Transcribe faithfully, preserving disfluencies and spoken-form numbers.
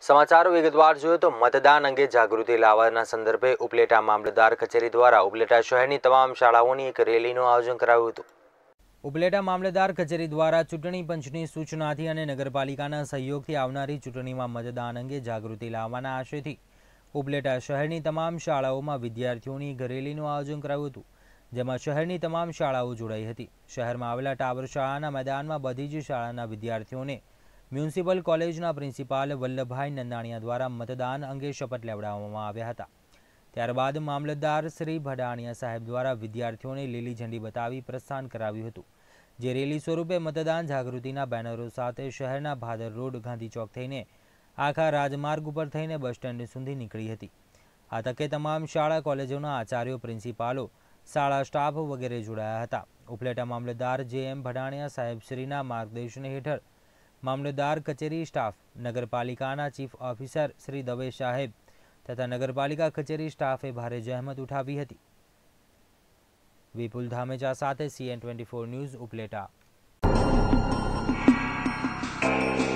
સમાચારો વિગતવાર જોઈએ તો મતદાન અંગે જાગૃતિ લાવવાના સંદર્ભે ઉપલેટા મામલતદાર કચેરી દ્વારા ઉપલેટા શહેરની તમામ શાળાઓની એક રેલીનું આયોજન કરાયું હતું। ઉપલેટા મામલતદાર કચેરી દ્વારા ચૂંટણી પંચની સૂચનાથી અને નગરપાલિકાના સહયોગથી આવનારી ચૂંટણીમાં મતદાન અંગે જાગૃતિ લાવવાના આશયથી ઉપલેટા શહેરની તમામ શાળાઓમાં વિદ્યાર્થીઓની એક રેલીનું આયોજન કરાયું હતું, જેમાં શહેરની તમામ શાળાઓ જોડાઈ હતી। શહેરમાં આવેલા ટાવર શાળાના મેદાનમાં બધી જ શાળાના વિદ્યાર્થીઓને મ્યુનિસિપલ કોલેજના પ્રિન્સિપાલ વલ્લભભાઈ નંદાણીયા દ્વારા મતદાન અંગે શપથ લેવડાવવામાં આવ્યા હતા। ત્યારબાદ મામલતદાર શ્રી ભડાણીયા સાહેબ દ્વારા વિદ્યાર્થીઓને લીલી ઝંડી બતાવી પ્રસ્થાન કરાવ્યું હતું, જે રેલી સ્વરૂપે મતદાન જાગૃતિના બેનરો સાથે શહેરના ભાદર રોડ, ગાંધી ચોક થઈને આખા રાજમાર્ગ ઉપર થઈને બસ સ્ટેન્ડ સુધી નીકળી હતી। આ તકે તમામ શાળા કોલેજોના આચાર્યો, પ્રિન્સિપાલો, શાળા સ્ટાફ વગેરે જોડાયા હતા। ઉપલેટા મામલતદાર જે એમ ભડાણીયા સાહેબ શ્રીના માર્ગદર્શન હેઠળ મામલતદાર કચેરી સ્ટાફ, નગરપાલિકાના ચીફ ઓફિસર શ્રી દવે સાહેબ તથા નગરપાલિકા કચેરી સ્ટાફે ભારે જહેમત ઉઠાવી હતી। વિપુલ ધામેચા સાથે CN twenty four news Upleta.